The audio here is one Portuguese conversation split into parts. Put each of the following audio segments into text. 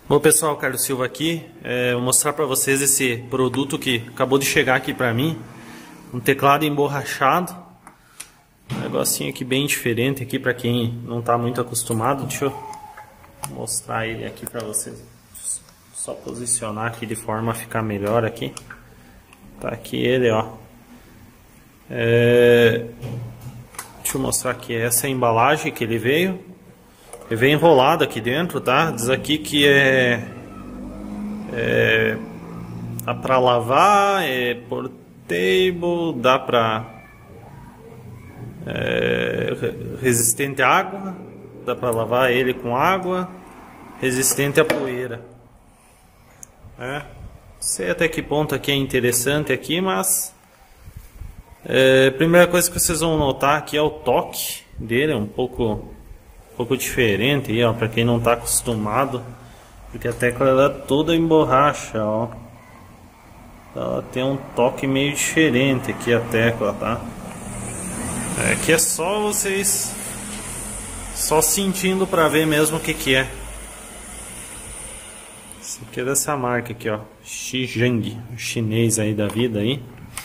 Bom pessoal, Carlos Silva aqui, vou mostrar para vocês esse produto que acabou de chegar aqui para mim, um teclado emborrachado, um negocinho aqui bem diferente aqui para quem não está muito acostumado. Deixa eu mostrar ele aqui para vocês, só posicionar aqui de forma a ficar melhor aqui. Tá aqui ele, ó. Deixa eu mostrar aqui, essa é a embalagem que ele veio. Ele vem enrolado aqui dentro, tá? Diz aqui que dá pra lavar, é portable, dá pra resistente à água, dá pra lavar ele com água, resistente à poeira. Não sei até que ponto aqui é interessante aqui, mas primeira coisa que vocês vão notar aqui é o toque dele, é um pouco diferente aí, ó, para quem não está acostumado, porque a tecla ela é toda em borracha, ó. Ela tem um toque meio diferente aqui a tecla, tá? Aqui é só vocês sentindo para ver mesmo o que é. Esse aqui é dessa marca aqui, ó, Xizhang, chinês aí da vida aí.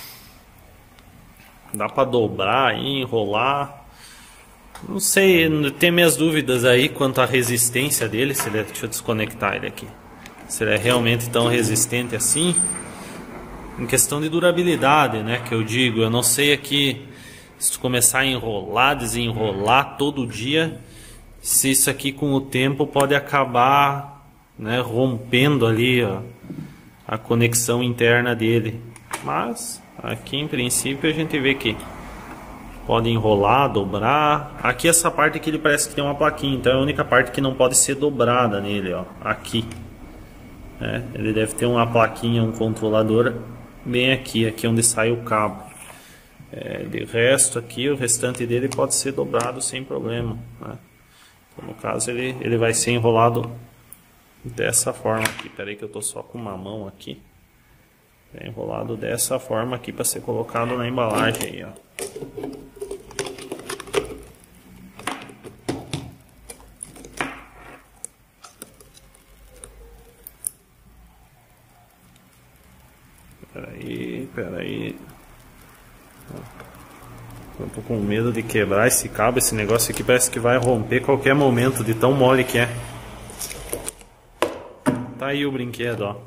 Dá para dobrar aí, enrolar. Não sei, tem minhas dúvidas aí quanto à resistência dele, se ele deixa eu desconectar ele aqui. Se ele é realmente tão resistente assim. Em questão de durabilidade, né, que eu digo, eu não sei aqui se tu começar a enrolar, desenrolar todo dia, se isso aqui com o tempo pode acabar, né, rompendo ali, ó, a conexão interna dele. Mas aqui em princípio a gente vê que pode enrolar, dobrar. Aqui essa parte aqui ele parece que tem uma plaquinha, então é a única parte que não pode ser dobrada nele, ó. Aqui, ele deve ter uma plaquinha, um controlador bem aqui onde sai o cabo. De resto aqui, o restante dele pode ser dobrado sem problema, né? Então, no caso ele vai ser enrolado dessa forma aqui. Pera aí que eu tô só com uma mão aqui. É enrolado dessa forma aqui para ser colocado na embalagem aí, ó. Peraí. Eu tô com medo de quebrar esse cabo. Esse negócio aqui parece que vai romper a qualquer momento, de tão mole que é. Tá aí o brinquedo, ó.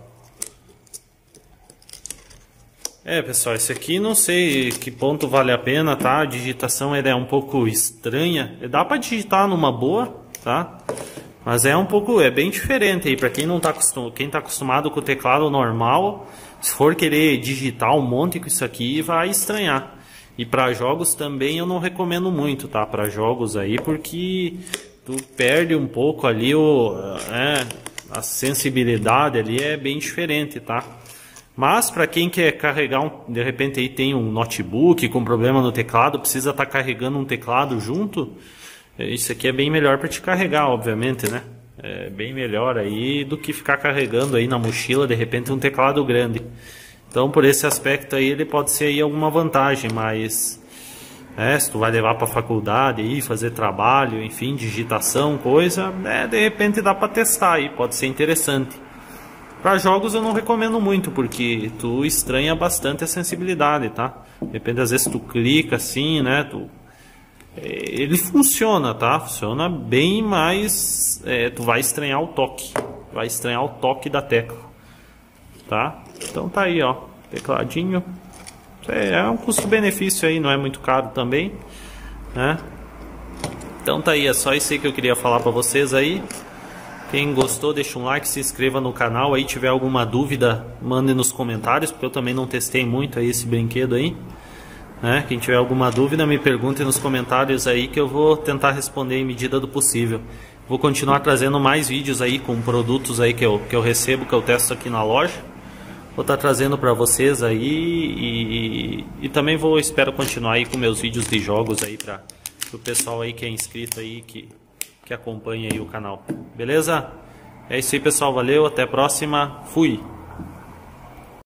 Pessoal, esse aqui não sei que ponto vale a pena, tá? A digitação é um pouco estranha. Dá pra digitar numa boa, tá? Mas é bem diferente aí, para quem não tá acostumado com o teclado normal, se for querer digitar um monte com isso aqui, vai estranhar. E para jogos também eu não recomendo muito, tá? Para jogos aí, porque tu perde um pouco ali a sensibilidade ali é bem diferente, tá? Mas para quem quer carregar, de repente aí tem um notebook com problema no teclado, precisa estar carregando um teclado junto, isso aqui é bem melhor para te carregar, obviamente, né? É bem melhor aí do que ficar carregando aí na mochila, de repente, um teclado grande. Então, por esse aspecto aí, ele pode ser aí alguma vantagem, mas se tu vai levar para a faculdade aí, fazer trabalho, enfim, digitação, coisa, de repente dá para testar aí, pode ser interessante. Para jogos eu não recomendo muito, porque tu estranha bastante a sensibilidade, tá? Depende, às vezes tu clica assim, né? Ele funciona, tá? Funciona bem, mas tu vai estranhar o toque. Vai estranhar o toque da tecla, tá? Então tá aí, ó. Tecladinho. É um custo-benefício aí, não é muito caro também, né? Então tá aí, é só isso aí que eu queria falar pra vocês aí. Quem gostou, deixa um like, se inscreva no canal. Aí tiver alguma dúvida, mande nos comentários, porque eu também não testei muito aí esse brinquedo aí. Quem tiver alguma dúvida, me pergunte nos comentários aí que eu vou tentar responder em medida do possível. Vou continuar trazendo mais vídeos aí com produtos aí que eu recebo, que eu testo aqui na loja. Vou estar trazendo para vocês aí e também espero continuar aí com meus vídeos de jogos aí para o pessoal aí que é inscrito aí, que acompanha aí o canal. Beleza? É isso aí, pessoal. Valeu, até a próxima. Fui!